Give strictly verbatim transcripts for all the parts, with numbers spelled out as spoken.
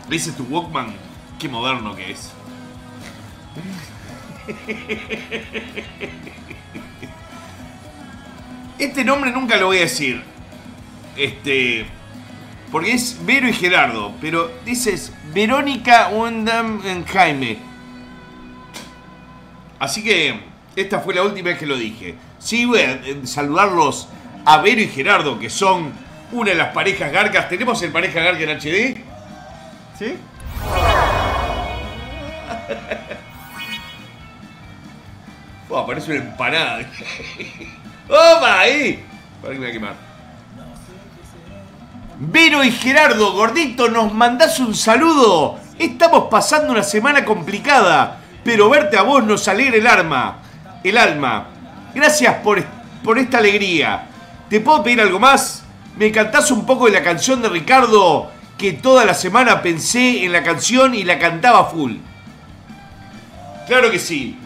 Ese es tu Walkman. Qué moderno que es. Este nombre nunca lo voy a decir. Este... Porque es Vero y Gerardo. Pero dices Verónica Wendam Jaime. Así que esta fue la última vez que lo dije. Sí, voy a saludarlos a Vero y Gerardo, que son una de las parejas garcas. ¿Tenemos el pareja garca en H D? ¿Sí? Oh, parece una empanada. ¡Opa! Ahí. Para que me voy a quemar. Vero y Gerardo, gordito, nos mandás un saludo. Estamos pasando una semana complicada, pero verte a vos nos alegra el alma. El alma. Gracias por, por esta alegría. ¿Te puedo pedir algo más? ¿Me cantás un poco de la canción de Ricardo? Que toda la semana pensé en la canción y la cantaba full. Claro que sí.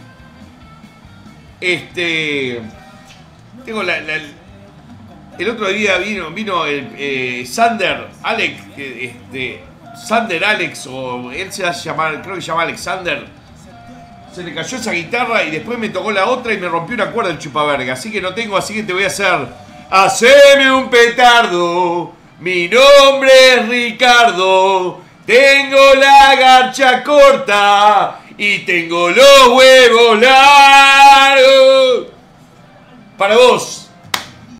Este... Tengo la... la el otro día vino, vino el eh, Sander, Alex, eh, este, Sander Alex, o él se hace llamar, creo que se llama Alexander. Se le cayó esa guitarra y después me tocó la otra y me rompió una cuerda el chupaverga. Así que no tengo, así que te voy a hacer. Haceme un petardo, mi nombre es Ricardo. Tengo la garcha corta y tengo los huevos largos. Para vos.